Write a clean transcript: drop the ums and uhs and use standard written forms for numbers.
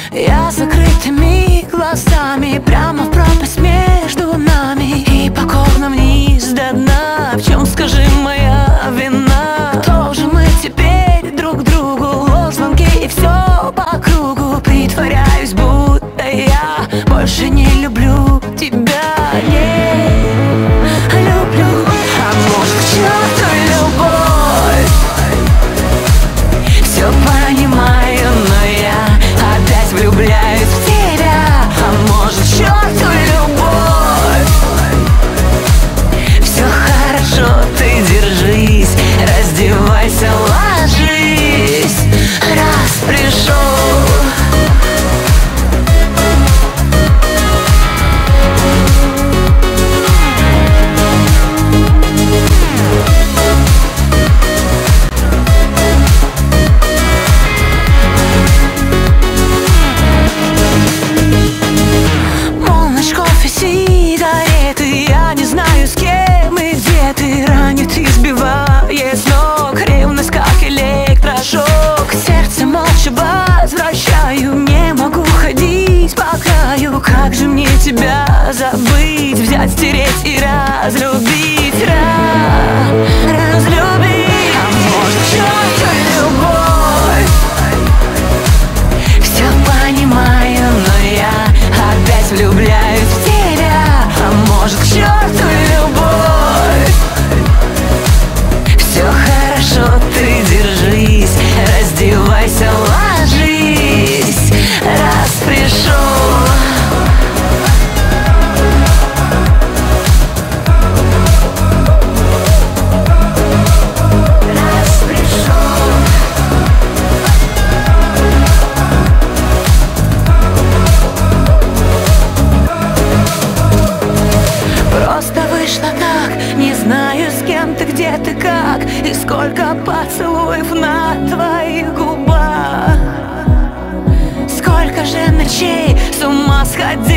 Я закрытыми глазами прямо в пропасть между нами, и покорно вниз до дна. В чем, скажи, моя вина? Кто же мы теперь друг другу? Ложь, звонки и все по кругу. Притворяюсь, будто я больше не люблю тебя. Не люблю. А может, к черту любовь? Все понимаю, но я опять влюбляюсь в тебя. А может, к черту любовь? Все хорошо, ты держись, раздевайся, ложись, раз пришел. Полночь, кофе, сигареты, я не знаю, с кем и где ты. Ранит, избивает с ног ревность, как электрошок. Сердце молча возвращаю, не могу ходить по краю. Как же мне тебя забыть, взять, стереть и разлюбить, разлюбить. А может, к черту любовь? Все понимаю, но я опять влюбляюсь в тебя. А может, к черту любовь? Все хорошо, ты держись, раздевайся, ложись, раз пришел. Раз пришел. Просто вышло так, не знаю, с кем ты, где ты, как, и сколько поцелуев на твоих губах. Сколько же ночей с ума сходить